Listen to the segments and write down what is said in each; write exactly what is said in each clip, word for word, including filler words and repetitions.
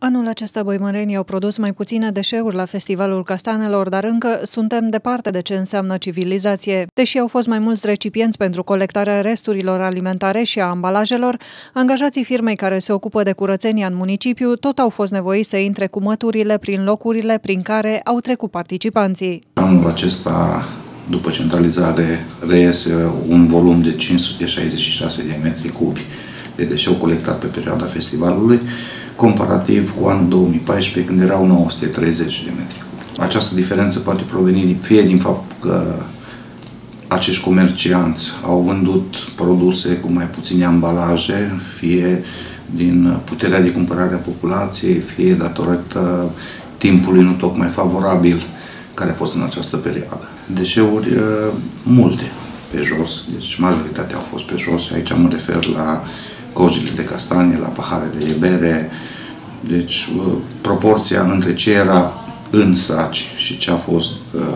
Anul acesta băimărenii au produs mai puține deșeuri la Festivalul Castanelor, dar încă suntem departe de ce înseamnă civilizație. Deși au fost mai mulți recipienți pentru colectarea resturilor alimentare și a ambalajelor, angajații firmei care se ocupă de curățenia în municipiu tot au fost nevoiți să intre cu măturile prin locurile prin care au trecut participanții. Anul acesta, după centralizare, reiese un volum de cinci sute șaizeci și șase de metri cubi de deșeu colectat pe perioada festivalului, comparativ cu anul două mii paisprezece, când erau nouă sute treizeci de metri cubi. Această diferență poate proveni fie din faptul că acești comercianți au vândut produse cu mai puține ambalaje, fie din puterea de cumpărare a populației, fie datorită timpului nu tocmai favorabil care a fost în această perioadă. Deșeuri multe pe jos, deci majoritatea au fost pe jos și aici mă refer la cojile de castanie, la paharele de bere. Deci proporția între ce era în saci și ce a fost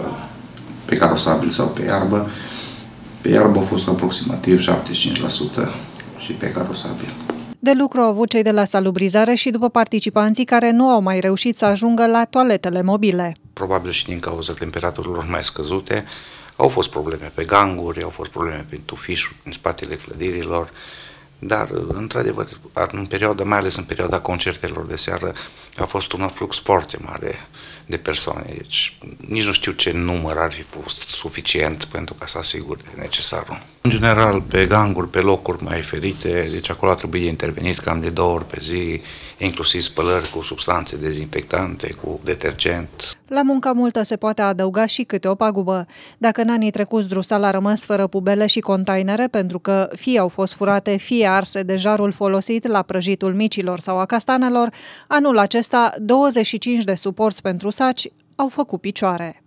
pe carosabil sau pe iarbă, pe iarbă a fost aproximativ șaptezeci și cinci la sută și pe carosabil. De lucru au avut cei de la salubrizare și după participanții care nu au mai reușit să ajungă la toaletele mobile. Probabil și din cauza temperaturilor mai scăzute, au fost probleme pe ganguri, au fost probleme pe tufișuri în spatele clădirilor, dar, într-adevăr, în perioada, mai ales în perioada concertelor de seară, a fost un flux foarte mare de persoane. Deci, nici nu știu ce număr ar fi fost suficient pentru ca să asigure necesarul. În general, pe ganguri, pe locuri mai ferite, deci acolo a trebuit intervenit cam de două ori pe zi, inclusiv spălări cu substanțe dezinfectante, cu detergent. La munca multă se poate adăuga și câte o pagubă. Dacă în anii trecuți Drusal a rămas fără pubele și containere pentru că fie au fost furate, fie arse de jarul folosit la prăjitul micilor sau a castanelor, anul acesta douăzeci și cinci de suporți pentru saci au făcut picioare.